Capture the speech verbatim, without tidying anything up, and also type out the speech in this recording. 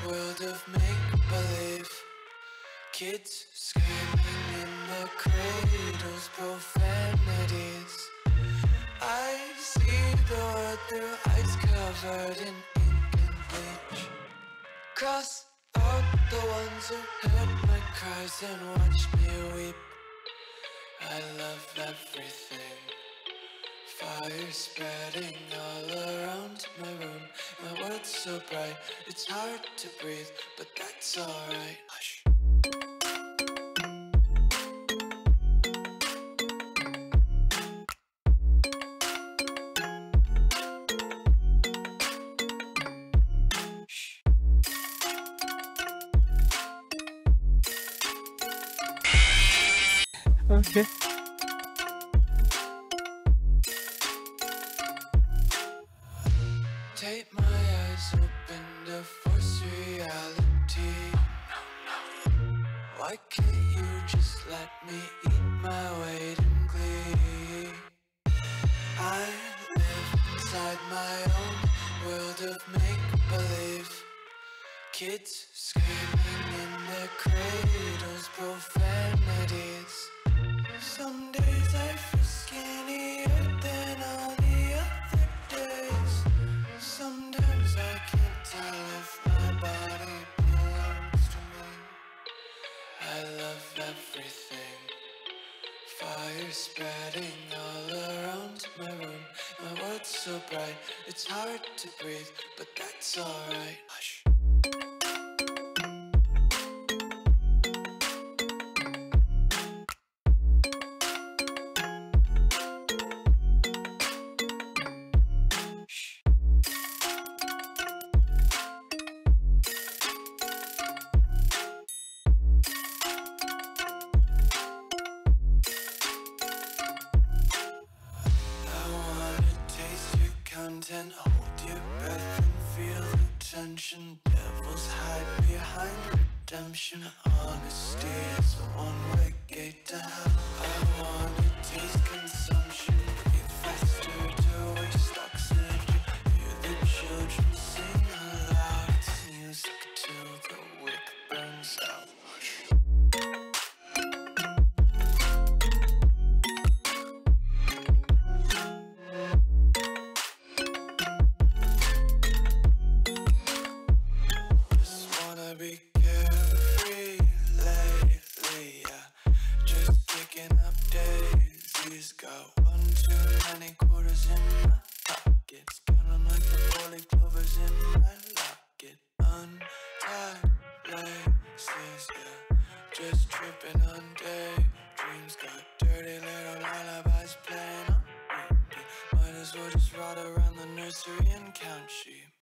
world of make-believe. Kids screaming in their cradles, profanities. I see the world through eyes covered in ink and bleach. Cross out the ones who heard my cries and watched me weep. I love everything. Fire spreading all around my room. My world's so bright, it's hard to breathe, but that's alright. Hush. Okay. Take my eyes open to force reality. Why can't you just let me eat my weight in glee? I live inside my own world of make-believe. Kids screaming in their cradles, profanities. Some days I feel skinnier than all the other days. Sometimes I can't tell if my body belongs to me. I love everything. Fire spreading all around my room. My world's so bright, it's hard to breathe, but that's alright. Hush. And hold your breath and feel the tension. Devils hide behind redemption. Honesty is a one-way gate to hell. I wanna taste consumption. Breathe faster to waste oxygen. Hear the children sing aloud. It's music till the wick burns out. Be carefree lately, yeah. Just kicking up daisies. Got one too many quarters in my pockets. Counting like the four-leaf clovers in my locket. Untied laces, yeah. Just tripping on daydreams. Got dirty little lullabies playing on repeat. Might as well just ride around the nursery and count sheep.